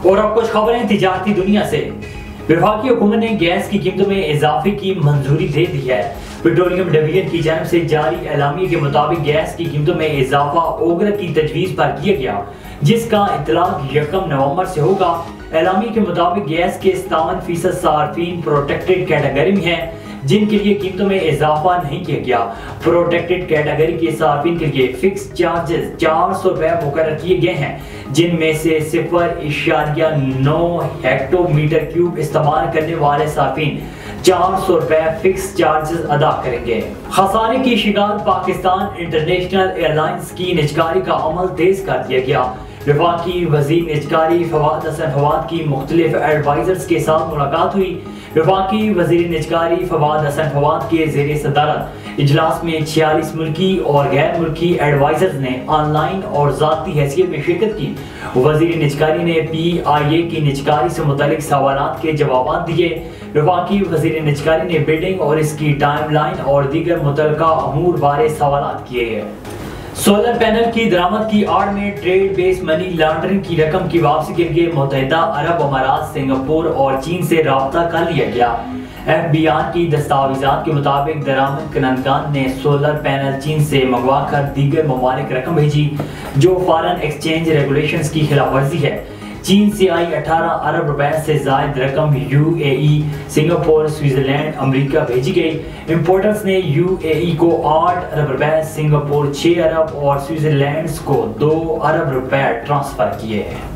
और अब कुछ खबरें तिजारती दुनिया से। वफाकी हुकूमत ने गैस की कीमतों में इजाफे की मंजूरी दे दी है। पेट्रोलियम डिवीजन की जानिब से जारी एलामिया के मुताबिक गैस की कीमतों में इजाफा ओगरा की तजवीज़ पर किया गया, जिसका इतलाक 1 नवंबर से होगा। एलामिया के मुताबिक गैस के 57% सार्फिन प्रोटेक्टेड कैटेगरी में हैं, जिनके लिए कीमतों में इजाफा नहीं किया गया। प्रोटेक्टेड कैटेगरी के सार्फिन के लिए फिक्स चार्जेस 400 रुपए मुकर्रर किए गए हैं, जिनमें से 0.9 हेक्टोमीटर क्यूब इस्तेमाल करने वाले सार्फिन 400 रुपए फिक्स चार्जेस अदा करेंगे। खसारे की शिकार पाकिस्तान इंटरनेशनल एयरलाइंस की निजकारी का अमल तेज कर दिया गया। वफाकी वजीर निजकारी फवाद हसन फवाद की मुख्तलिफ एडवाइजर्स के साथ मुलाकात हुई। वफाकी वजीर निजकारी फवाद हसन फवाद के ज़ेरे सदारत इजलास में 46 मुल्की और गैर मुल्की एडवाइजर्स ने ऑनलाइन और ज़ाती हैसियत में शिरकत की। वजीर निजकारी ने PIA की निजकारी से मुतालिक सवालात के जवाब दिए। वफाकी वजीर निजकारी ने बिल्डिंग और इसकी टाइमलाइन और दीगर मुतल्लिका अमूर बारे सवालात किए। सोलर पैनल की दरामद की आड़ में ट्रेड बेस मनी लॉन्ड्रिंग की रकम की वापसी के लिए मुत्तहिदा अरब अमारात, सिंगापुर और चीन से राब्ता कर लिया गया। FBI की दस्तावेजात के मुताबिक दरामद कंदगान ने सोलर पैनल चीन से मंगवा कर दीगर ममालिक रकम भेजी, जो फॉरेन एक्सचेंज रेगुलेशंस की खिलाफ वर्जी है। चीन से आई 18 अरब रुपए से जायद रकम UAE, सिंगापुर, स्विट्जरलैंड, अमेरिका भेजी गई। इंपोर्टर्स ने UAE को 8 अरब रुपए, सिंगापुर 6 अरब और स्विट्जरलैंड को 2 अरब रुपए ट्रांसफर किए।